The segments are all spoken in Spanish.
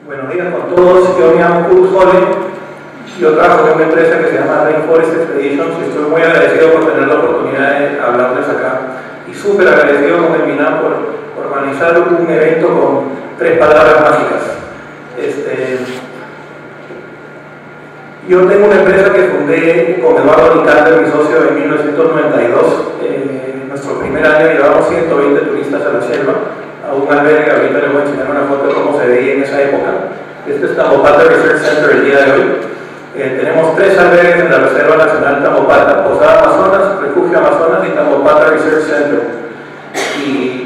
Buenos días con todos, yo me llamo Kurt Hollen, yo trabajo en una empresa que se llama Rainforest Expeditions y estoy muy agradecido por tener la oportunidad de hablarles acá y súper agradecido con el MINAM por organizar un evento con 3 palabras mágicas. Yo tengo una empresa que fundé con Eduardo Nicander, mi socio, en 1992. Nuestro primer año llevamos 120 turistas a la selva, a un albergue. Ahorita les voy a enseñar una foto de cómo se veía en esa época. Este es Tambopata Research Center el día de hoy. Tenemos 3 albergues en la Reserva Nacional Tambopata: Posada Amazonas, Refugio Amazonas y Tambopata Research Center. Y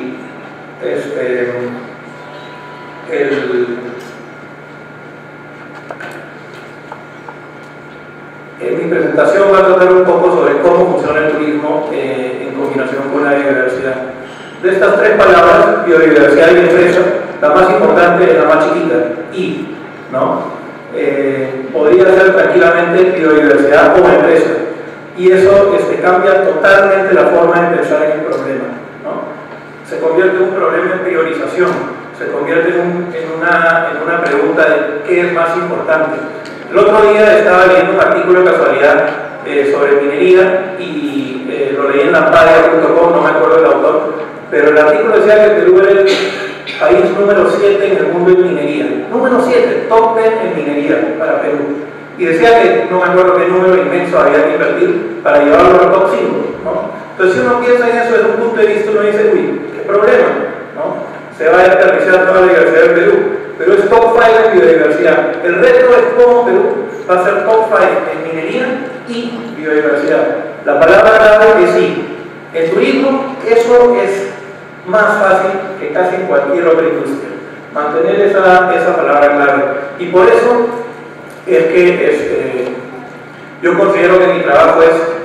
mi presentación va a tratar un poco sobre cómo funciona el turismo en combinación con la biodiversidad. De estas 3 palabras, biodiversidad y empresa, la más importante es la más chiquita, I, ¿no? Podría ser tranquilamente biodiversidad o empresa, y eso cambia totalmente la forma de pensar en el problema, ¿no? Se convierte en un problema en priorización, se convierte en una pregunta de qué es más importante. El otro día estaba leyendo un artículo de casualidad sobre minería y lo leí en lampadia.com, no me acuerdo del autor, pero el artículo decía que Perú era el país número 7 en el mundo en minería. Número 7, top 10 en minería para Perú. Y decía que no me acuerdo qué número inmenso había que invertir para llevarlo al top 5, ¿no? Entonces, si uno piensa en eso desde un punto de vista, uno dice, uy, qué problema, ¿no? Se va a desperdiciar toda la diversidad de Perú, pero es top 5 en biodiversidad. El reto es cómo Perú va a ser top 5 en minería y biodiversidad. La palabra clave es sí. En turismo, eso es más fácil que casi en cualquier otra industria, mantener esa palabra clave. Y por eso es que yo considero que mi trabajo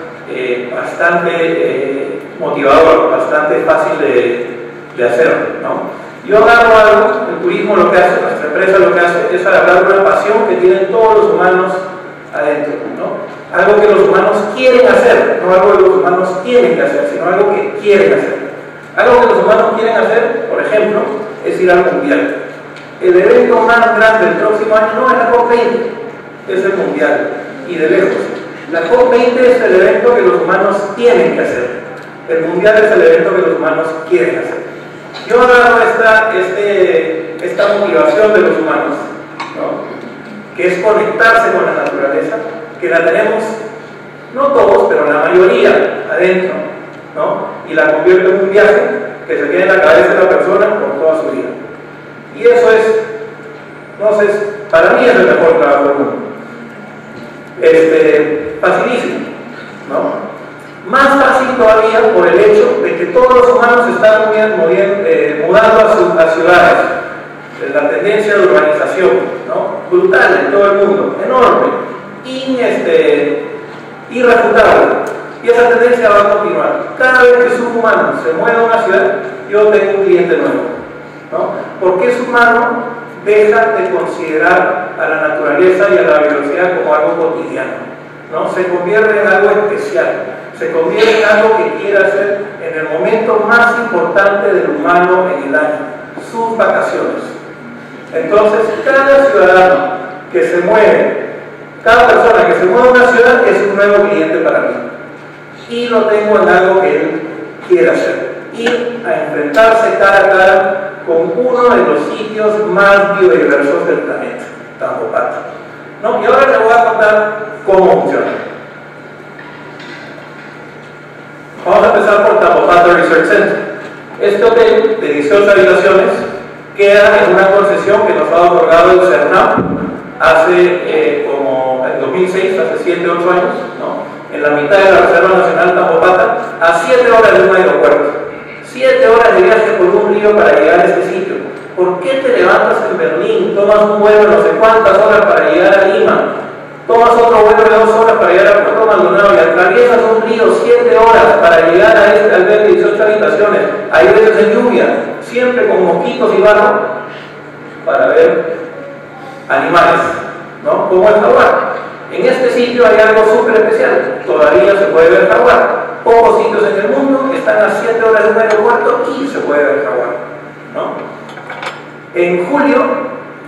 es bastante motivador, bastante fácil de hacer, ¿no? Yo agarro algo, el turismo lo que hace, nuestra empresa lo que hace es agarrar una pasión que tienen todos los humanos adentro, ¿no? Algo que los humanos quieren hacer, no algo que los humanos tienen que hacer, sino algo que quieren hacer. Algo que los humanos quieren hacer, por ejemplo, es ir al mundial. El evento más grande del próximo año no es la COP20, es el mundial, y de lejos. La COP20 es el evento que los humanos tienen que hacer. El mundial es el evento que los humanos quieren hacer. Yo agarro esta motivación de los humanos, ¿no? Que es conectarse con la naturaleza, que la tenemos, no todos, pero la mayoría adentro, ¿no? Y la convierto en un viaje que se queda en la cabeza de la persona por toda su vida. Y eso es, entonces, para mí es el mejor trabajo del mundo. Facilísimo, ¿no? Más fácil todavía por el hecho de que todos los humanos se están mudando a ciudades. La tendencia de urbanización, ¿no? Brutal en todo el mundo, enorme, irrefutable. Y esa tendencia va a continuar. Cada vez que un humano se mueve a una ciudad, yo tengo un cliente nuevo, ¿no? Porque su humano deja de considerar a la naturaleza y a la biodiversidad como algo cotidiano, ¿no? Se convierte en algo especial, se convierte en algo que quiere hacer en el momento más importante del humano en el año, sus vacaciones. Entonces, cada ciudadano que se mueve, cada persona que se mueve a una ciudad es un nuevo cliente para mí. Y lo tengo en algo que él quiere hacer. Ir a enfrentarse cara a cara con uno de los sitios más biodiversos del planeta, Tambopata, ¿no? Y ahora les voy a contar cómo funciona. Vamos a empezar por Tambopata Research Center. Este hotel de 18 habitaciones queda en una concesión que nos ha otorgado el CERNAP hace como en 2006, hace 7 u 8 años, ¿no? En la mitad de la Reserva Nacional Tambopata, a 7 horas de un aeropuerto. 7 horas de viaje por un río para llegar a este sitio. ¿Por qué te levantas en Berlín, tomas un vuelo no sé cuántas horas para llegar a Lima, tomas otro vuelo de 2 horas para llegar a Puerto Maldonado y atraviesas un río 7 horas para llegar a este albergue de 18 habitaciones, hay veces en lluvia, siempre con mosquitos y barro, para ver animales, ¿no? Como el jaguar? En este sitio hay algo súper especial, todavía se puede ver jaguar. Pocos sitios en el mundo están a 7 horas de un aeropuerto y se puede ver jaguar, ¿no? En julio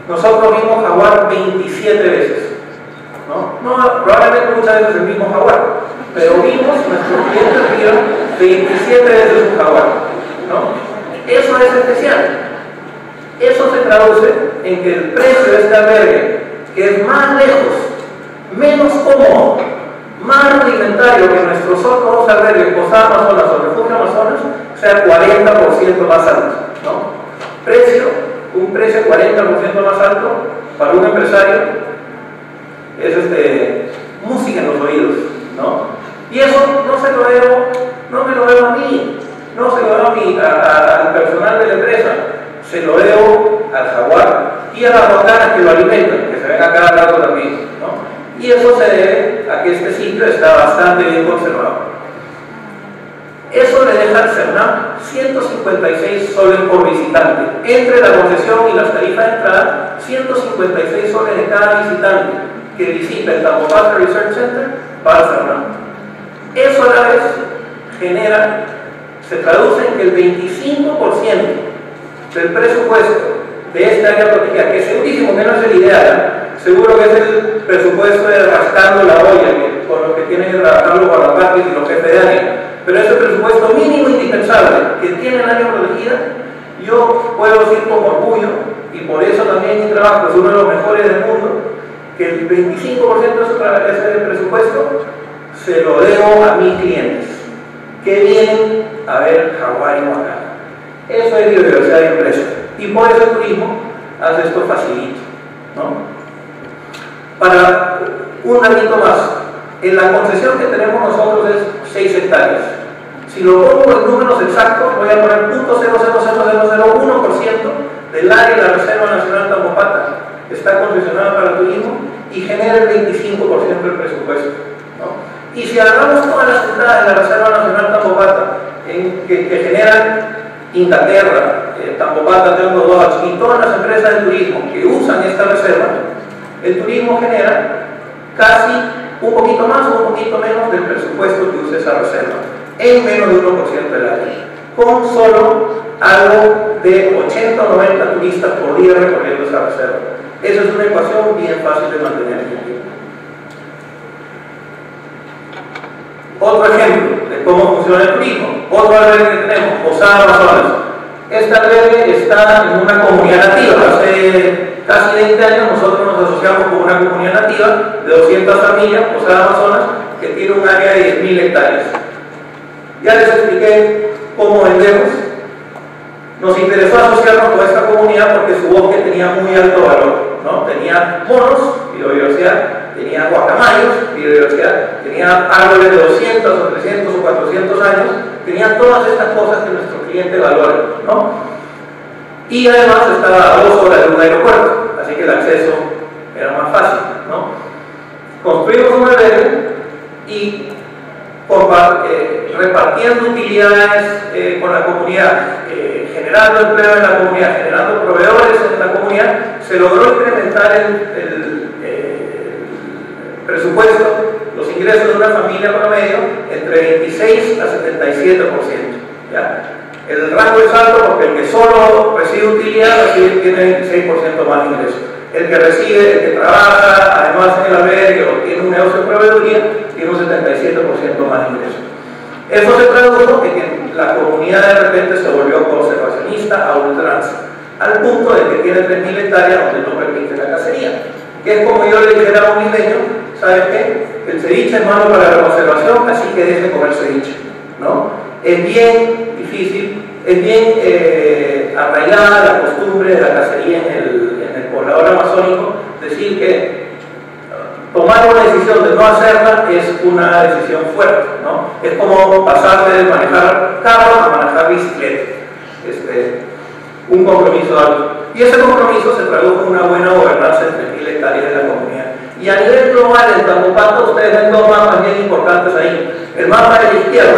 Nosotros vimos jaguar 27 veces. No, probablemente muchas veces el mismo jaguar, pero vimos, nuestros clientes vieron 27 veces un jaguar, ¿no? Eso es especial. Eso se traduce en que el precio de este albergue, que es más lejos, menos cómodo, más rudimentario que nuestros otros albergues, Posada Amazonas o Refugio Amazonas, sea 40% más alto, ¿no? Un precio 40% más alto para un empresario es música en los oídos, ¿no? Y eso no me lo veo a mí, no se lo veo al personal de la empresa, se lo veo al jaguar y a las ratonas que lo alimentan, que se ven a cada rato también, ¿no? Y eso se debe a que este sitio está bastante bien conservado. Eso le deja al CERNAM 156 soles por visitante. Entre la concesión y las tarifas de entrada, 156 soles de cada visitante que visita el Tambopata Research Center para el CERNAM. Eso a la vez se traduce en que el 25% del presupuesto de esta área protegida, que segurísimo que no es el ideal, seguro que es el presupuesto de rascando la olla, con lo que tienen que trabajar los guardaparques y los jefes de área, pero ese presupuesto mínimo indispensable que tiene el área protegida, yo puedo decir con orgullo, y por eso también mi trabajo es uno de los mejores del mundo, que el 25% de ese presupuesto se lo debo a mis clientes que vienen a ver Hawái y Oaxaca. Eso es biodiversidad de empresa, y por eso el turismo hace esto facilito, ¿no? Para un datito más, en la concesión que tenemos nosotros es 6 hectáreas. Si lo pongo en números exactos, voy a poner 0.00001% del área de la Reserva Nacional Tambopata está concesionada para el turismo y genera el 25% del presupuesto, ¿no? Y si agarramos todas las entradas de la Reserva Nacional Tambopata que generan Inglaterra, Tambopata, Tengo Dodge y todas las empresas de turismo que usan esta reserva, el turismo genera casi un poquito más o un poquito menos del presupuesto que usa esa reserva, en menos de 1% del área, con solo algo de 80 o 90 turistas por día recorriendo esa reserva. Esa es una ecuación bien fácil de mantener en el tiempo. Otro ejemplo de cómo funciona el turismo, otro albergue que tenemos, Posada Amazonas. Este albergue está en una comunidad nativa. Hace casi 20 años nosotros nos asociamos con una comunidad nativa de 200 familias, Posada Amazonas, que tiene un área de 10.000 hectáreas. Ya les expliqué cómo vendemos. Nos interesó asociarnos con esta comunidad porque su bosque tenía muy alto valor, ¿no? Tenía monos, biodiversidad, tenía guacamayos, biodiversidad, tenía árboles de 200 o 300 o 400 años, tenía todas estas cosas que nuestro cliente valora, ¿no? Y además estaba a 2 horas de un aeropuerto, así que el acceso era más fácil, ¿no? Construimos un albergue y repartiendo utilidades con la comunidad, generando empleo en la comunidad, generando proveedores en la comunidad, se logró incrementar el presupuesto, los ingresos de una familia promedio entre 26 a 77%. ¿Ya? El rango es alto porque el que solo recibe utilidad tiene 26% más de ingresos. El que recibe, el que trabaja, además en el albergue o tiene un negocio de proveeduría, tiene un 77% más de ingresos. Eso se tradujo en que la comunidad de repente se volvió conservacionista a ultranza, al punto de que tiene 3.000 hectáreas donde no permite la cacería. Que es como yo le dijera a un isleño, ¿sabes qué? El ceviche es malo para la conservación, así que deje comer ceviche, ¿no? Es bien difícil, es bien arraigada la costumbre de la cacería en el poblador amazónico, decir que tomar una decisión de no hacerla es una decisión fuerte, ¿no? Es como pasar de manejar carro a manejar bicicleta, un compromiso alto. Y ese compromiso se tradujo en una buena gobernanza de 3.000 hectáreas de la comunidad. Y a nivel global, en Tambopata, ustedes ven 2 mapas bien importantes ahí. El mapa de la izquierda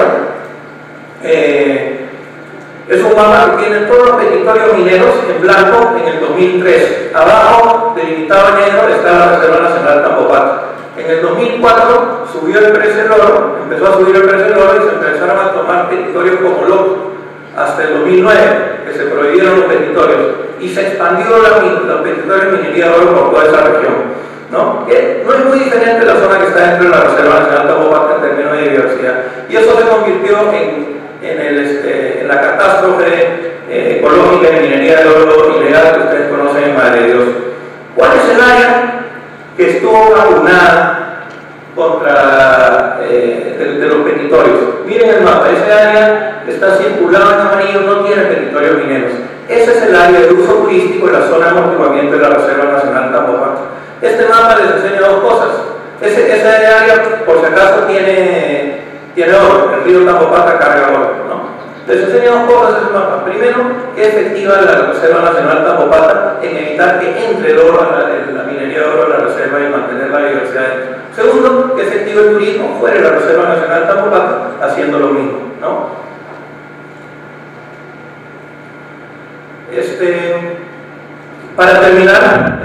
es un mapa que tiene todos los territorios mineros en blanco en el 2003. Abajo, delimitado en negro, está la Reserva Nacional Tambopata. En el 2004 subió el precio del oro, empezó a subir el precio del oro y se empezaron a tomar territorios como Loto. hasta el 2009, que se prohibieron los petitorios y se expandió los petitorios de minería de oro por toda esa región, ¿no? Que no es muy diferente la zona que está dentro de la Reserva Nacional Tambopaca en términos de diversidad. Y eso se convirtió en la catástrofe ecológica de minería de oro ilegal que ustedes conocen en Madre de Dios. ¿Cuál es el área que estuvo vacunada contra de los petitorios? Miren el mapa, ese área está circulado en amarillo, no tiene petitorios mineros. Ese es el área de uso turístico de la zona de amortiguamiento de la Reserva Nacional Tambopaca. Este mapa les enseña dos cosas. Ese área, por si acaso, tiene oro, el río Tambopaca carga oro, ¿no? Les enseño dos cosas en el mapa. Primero, que es efectiva la Reserva Nacional Tambopaca en evitar que entre el oro, la minería de oro a la reserva y mantener la diversidad. Segundo, que es efectivo el turismo fuera de la Reserva Nacional Tambopaca haciendo lo mismo, ¿no? Para terminar,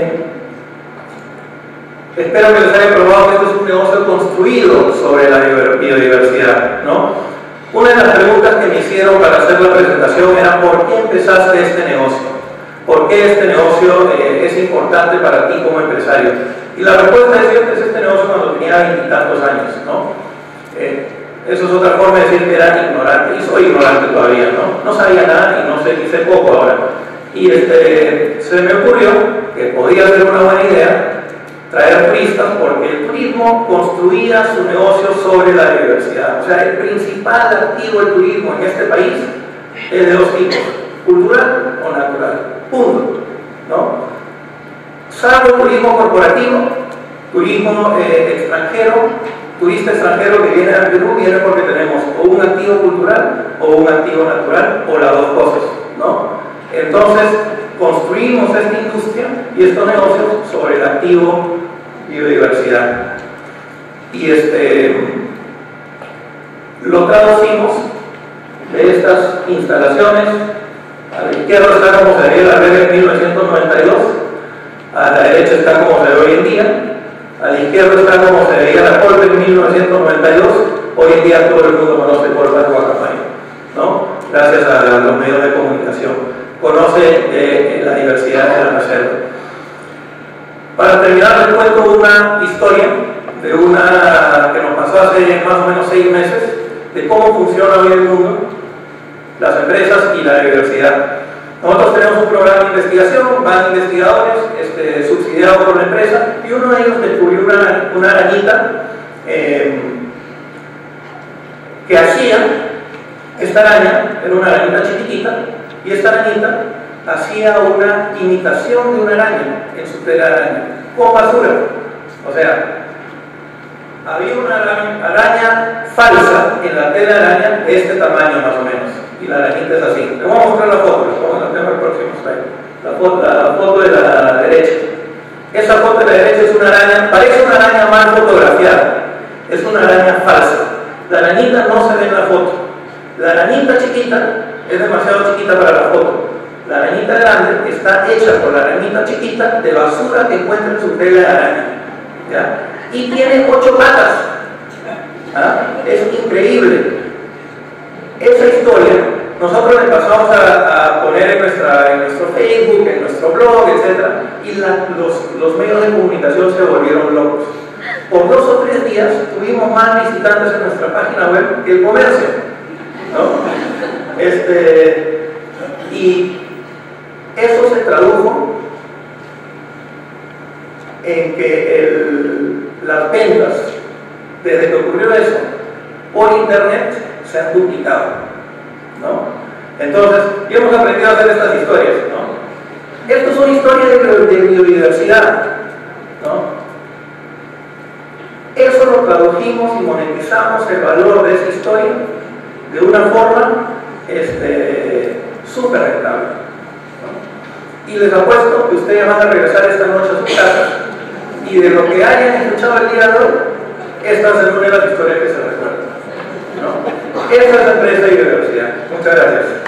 espero que les haya probado que esto es un negocio construido sobre la biodiversidad, ¿no? Una de las preguntas que me hicieron para hacer la presentación era ¿por qué empezaste este negocio? ¿Por qué este negocio es importante para ti como empresario? Y la respuesta es que empecé este negocio cuando tenía 20 y tantos años, ¿no? Eso es otra forma de decir que era ignorante, y soy ignorante todavía, ¿no? No sabía nada y no sé, y sé poco ahora. Y se me ocurrió que podía ser una buena idea traer turistas porque el turismo construía su negocio sobre la biodiversidad. O sea, el principal activo del turismo en este país es de dos tipos, cultural o natural, punto, ¿no? Salvo el turismo corporativo, turismo extranjero, turista extranjero que viene al Perú viene porque tenemos o un activo cultural o un activo natural o las dos cosas, ¿no? Entonces construimos esta industria y estos negocios sobre el activo biodiversidad y lo traducimos de estas instalaciones. A la izquierda está como se veía la red en 1992, a la derecha está como se ve hoy en día. A la izquierda está como se veía la Colpe en 1992, hoy en día todo el mundo conoce Colpe de Guacamaya, ¿no? Gracias a los medios de comunicación. Conoce la diversidad de la reserva. Para terminar les cuento una historia de una que nos pasó hace más o menos 6 meses, de cómo funciona hoy el mundo, las empresas y la diversidad. Nosotros tenemos un programa de investigación, van investigadores subsidiados por la empresa, y uno de ellos descubrió una arañita que hacía, esta araña era una arañita chiquitita, y esta arañita hacía una imitación de una araña en su tela de araña, con basura. O sea, había una araña falsa en la tela de araña de este tamaño más o menos, y la arañita es así. Les voy a mostrar la foto, la tengo el próximo slide. La foto de la derecha. Esa foto de la derecha es una araña, parece una araña mal fotografiada, es una araña falsa. La arañita no se ve en la foto. La arañita chiquita es demasiado chiquita para la foto. La arañita grande está hecha por la arañita chiquita de basura que encuentra en su tela de araña, ¿ya? Y tiene 8 patas. ¿Ah? Es increíble. Esa historia nosotros le pasamos a poner en nuestro Facebook, en nuestro blog, etc. Y los medios de comunicación se volvieron locos. Por 2 o 3 días tuvimos más visitantes en nuestra página web que el comercio, ¿no? Y eso se tradujo en que las ventas, desde que ocurrió eso, por internet se han duplicado, ¿no? Entonces, ya hemos aprendido a hacer estas historias, ¿no? Estas son historias de biodiversidad, ¿no? Eso lo tradujimos y monetizamos el valor de esa historia de una forma súper rentable, ¿no? Y les apuesto que ustedes van a regresar esta noche a su casa y de lo que hayan escuchado el día de hoy, esta es una de las historias que se recuerdan, ¿no? Esta es la empresa de biodiversidad. Muchas gracias.